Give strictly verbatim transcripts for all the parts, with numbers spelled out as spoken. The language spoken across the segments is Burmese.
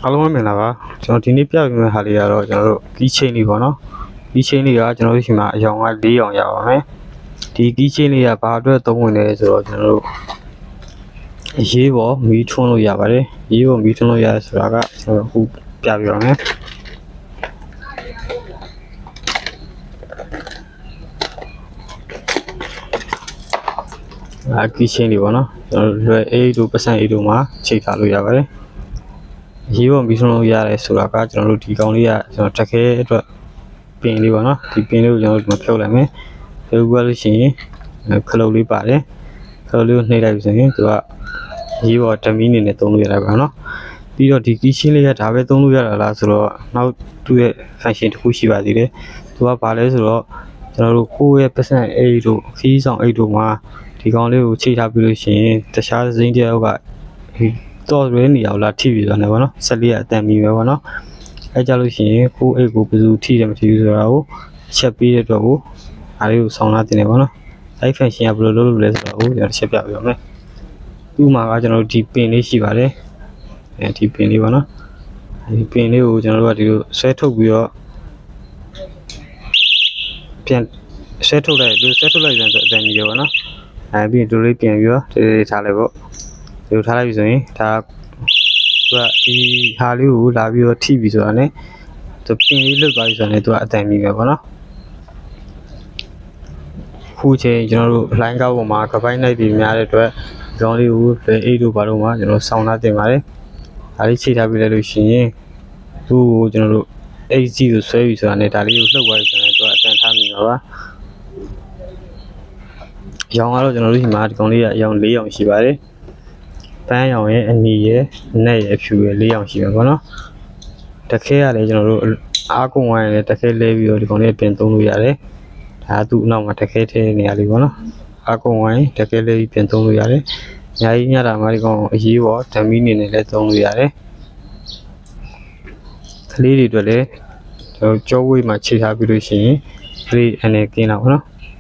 အားလုံးပဲမင်္ဂလာပါကျွန်တော်ဒီနေ့ပြပြမယ့်ဟာလေးကတော့ကျွန်တော်တို့ key chain လေးပေါ့နော် key chain လေးကကျွန်တော်တို့ရှိမှာအယောင်က၄ရောင်ရပါမယ်ဒီ key chain လေးကဘာအတွက်သုံးဝင်လဲဆိုတော့ကျွန်တော်တို့ရေးပေါ်မီးထွန်းလို့ရပါတယ်ရေးပေါ်မီးထွန်းလို့ရဆိုတာကကျွန်တော်အခုပြပြပါမယ်အာ key chain လေးပေါ့နော်ကျွန်တော်လွယ် A တို့ပတ်စံ A တို့မှာချိန်ထားလို့ရပါတယ်ရေးပေါ်မီးထွန်းလို့ရတယ်ဆိုတာကကျွန်တော်တို့ဒီကောင်လေးကကျွန်တော်တက်ခဲအတွက်ပင်လေးပေါ့နော်ဒီပင်လေးကိုကျွန်တော်တို့ဖြုတ်လိုက်မယ်ဖြုတ်ပြီးလို့ရှိရင်ခလုတ်လေးပါတယ်ခလုတ်လေးကိုနှိပ်လိုက်ပြီဆိုရင်သူကရေးပေါ်ဓမီအနေနဲ့သုံးလို့ရတယ်ပေါ့နော်ပြီးတော့ဒီ key chain လေးကဒါပဲသုံးလို့ရတာလားဆိုတော့နောက်သူ့ရဲ့ function တစ်ခုရှိပါသေးတယ်သူကဘာလဲဆိုတော့ကျွန်တော်တို့ကိုယ့်ရဲ့ပတ်စံ A တို့ခီးဆောင် A တို့မှာဒီကောင်လေးကိုချိန်ထားပြီးလို့ရှိရင်တခြားစိမ်းတယောက်ကတော့ရဲနေအောင်လာထိပြီးတော့ねပေါ့နော်ဆက်လေးကအတန်မီပဲပေါ့နော်အဲကြလို့ရှိရင်ကိုယ့်အိတ်ကိုဘယ်သူထိတယ်မထိဘူးဆိုတာကိုချက်ပြီးတဲ့အတွက်ကိုအားလေးကိုဆောင်းလာတင်နေပေါ့နော်အဲ function ကဘယ်လိုလုပ်လို့လဲဆိုတော့ကိုကျွန်တော်ချက်ပြပြပါမယ်ဥမာကကျွန်တော်တို့ဒီပင်လေးရှိပါတယ်အဲဒီပင်လေးပေါ့နော်ဒီပင်လေးကိုကျွန်တော်တို့ကဒီလိုဆွဲထုတ်ပြီးတော့ပြန်ဆွဲထုတ်လိုက်ပြီးဆွဲထုတ်လိုက်ပြန်ဆိုအတန်ကြီးပေါ့နော်အဲပြီးရင်ဒီလိုလေးပြန်ပြီးတော့ဒီလေးထားလိုက်ပေါ့ဒီလိုထားလိုက်ပြီဆိုရင်ဒါသူကဒီဟာလေးကိုလာပြီးတော့ထိပြီဆိုတာ ਨੇ သူပင်လေးလွတ်သွားပြီဆိုတာ ਨੇ သူကအတန်ကြီးပဲပေါ့နော်ခုချိန်ကျွန်တော်တို့ line ကောက်ပေါ်မှာကပိုင်းလိုက်ပြီးများတဲ့အတွက်ကြောင်းလေးကိုလေအိတ်တို့ဘာလို့မှကျွန်တော်ဆောင်းထားတင်ပါတယ်ဒါလေးချိန်ထားပြီးလိုက်လို့ရှိရင်သူ့ကိုကျွန်တော်တို့ eight G ကိုဆွဲပြီဆိုတာ ਨੇ ဒါလေးကိုလှုပ်သွားပြီဆိုတာ ਨੇ သူကအတန်ထားမိပါပါရောင်ကတော့ကျွန်တော်တို့ဒီမှာဒီကောင်လေးကအရောင်၄ရောင်ရှိပါတယ်ပန်းရောင်ရဲ့အနီရဲ့နက်ရဲ့ဖြူရဲ့၄ရောင်ရှိမှာပေါ့နော်တခဲရလည်းကျွန်တော်တို့အားကုန်ဝိုင်းလည်းတခဲလဲပြီးတော့ဒီကောင်လေးပြင်သုံးလို့ရတယ်ဒါသူ့အနောက်မှာတခဲထဲနေရာလေးပေါ့နော်အားကုန်ဝိုင်းတခဲလဲပြီးပြင်သုံးလို့ရတယ်အများကြီးညတာမှာဒီကောင်အရေးပေါ်ဓမီနေနဲ့လည်းသုံးလို့ရတယ်ကလေးတွေအတွက်လည်းကျွန်တော်ကြောဝိတ်မှာခြေထားပြီးလို့ရှိရင်ကလေးအနေကင်းတာပေါ့နော်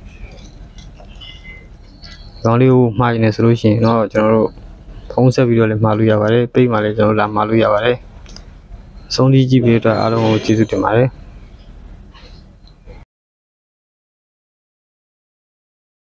ဒီကောင်လေးကိုမှားနေဆိုလို့ရှိရင်တော့ကျွန်တော်တို့ဖုံးဆက်ပြီးတော့လည်းမှားလို့ရပါတယ်ပိတ်မှာလည်းကျွန်တော်လာမှားလို့ရပါတယ်ဆုံးဖြတ်ကြည့်ပြီးတော့အားလုံးကိုကျေးဇူးတင်ပါတယ်